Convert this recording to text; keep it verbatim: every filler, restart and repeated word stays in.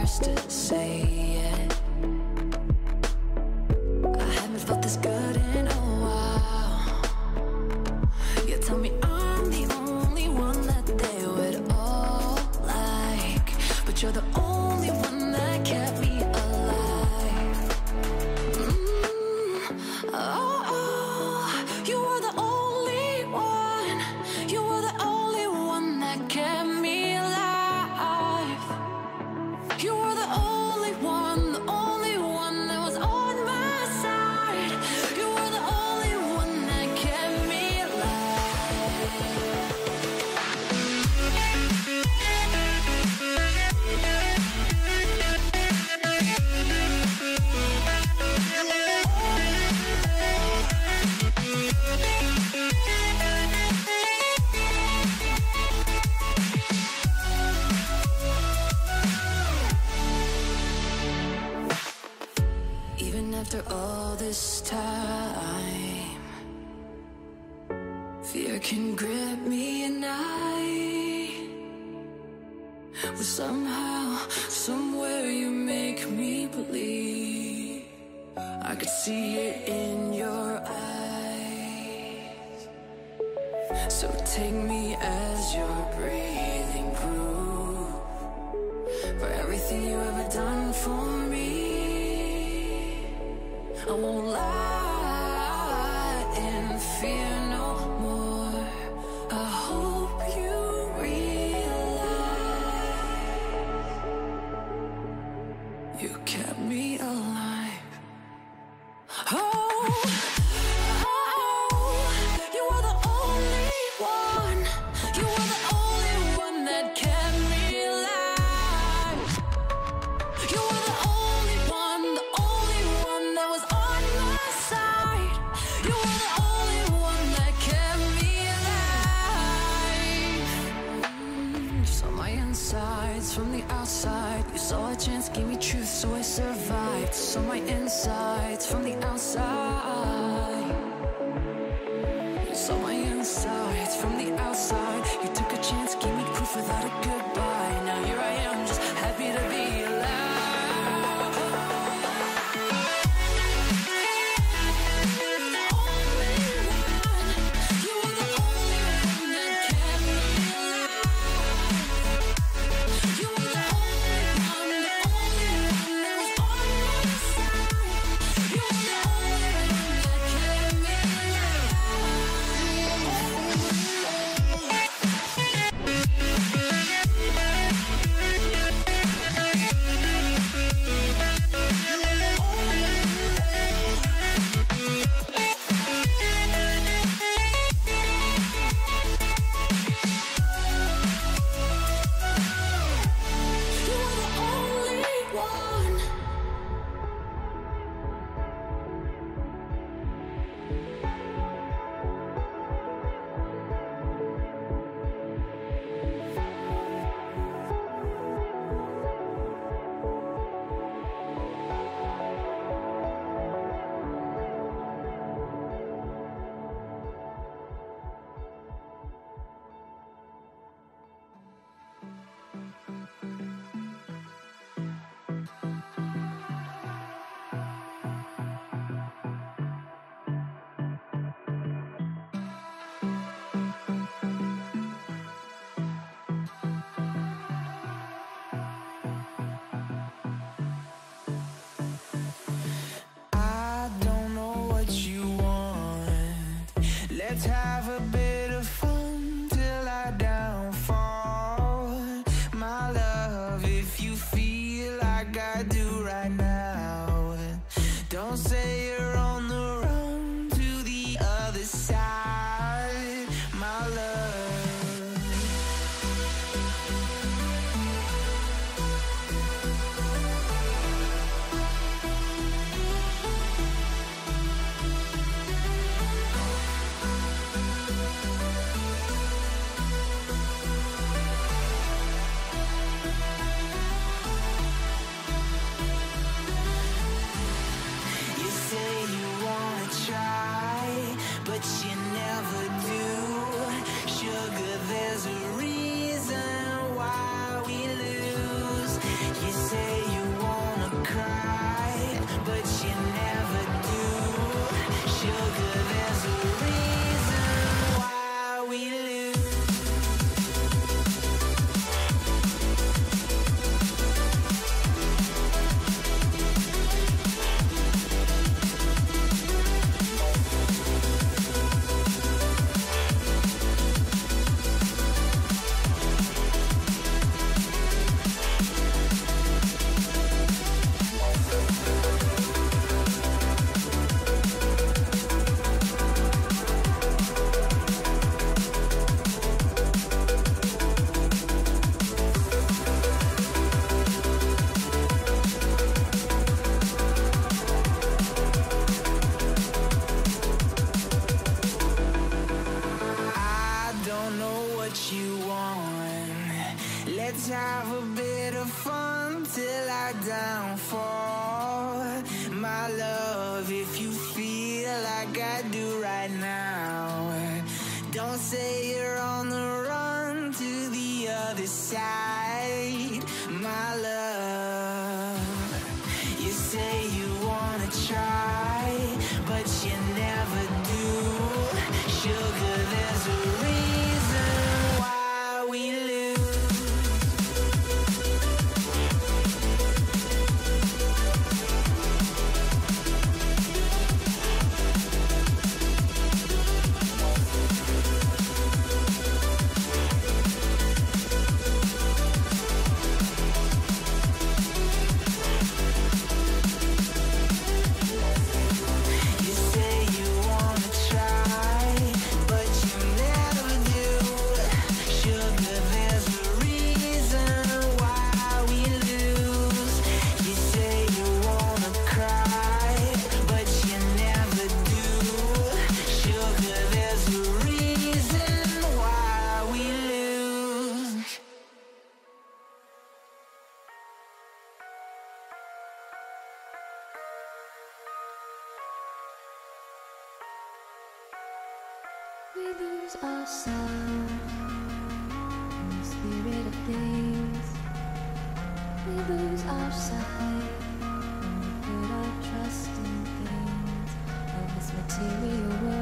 first to say it. I haven't felt this good in a while. You tell me I'm the only one that they would all like, but you're the only one that kept me alive. Mm, oh, oh, you were the only one. You were the only one that kept me alive. You were the only one, the only one that was on my side. You were the only one that kept me Even after all this time, fear can grip me and I. But somehow, somewhere you make me believe. I could see it in your eyes. So take me as your breathing proof for everything you ever done for me. I won't lie and fear no more. I hope you realize you kept me alive. Oh, oh, you were the only one. You were the only one that kept me alive. You were the only one, the only one that was on my side. You were the only one that kept me alive. Mm, you saw my insides from the outside. You saw a chance, gave me truth, so I survived. Saw my insides from the outside. You saw my insides from the outside. You took a chance, gave me proof without a goodbye. Now here I am, just happy to be alive. Let's have a bit of fun till I downfall. My love, if you feel like I do right now, don't say you're on the run to the other side, my love. till I downfall. My love, if you feel like I do right now, don't say you're on the run to the other side. My love, you say you wanna try, but you never do. Sugar, there's a reason why we lose. We lose ourselves in the spirit of things. We lose our sight when we put our trust in things of this material world.